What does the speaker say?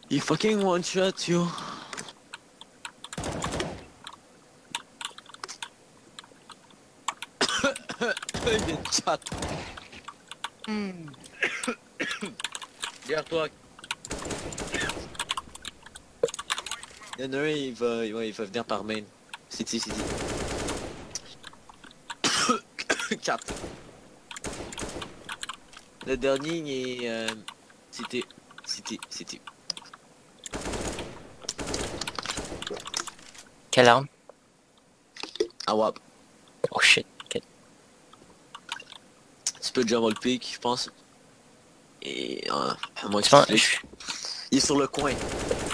Il fucking one shot, yo. Il vient de chat. Derrière toi. Il y en a un, il va venir par main. City. 4. Le dernier, il est... City. Quelle arme? Ah ouais. Oh shit. Ok. Tu peux jump le pick, je pense. Et... à moins que Tu tu penses... flics. Il est sur le coin.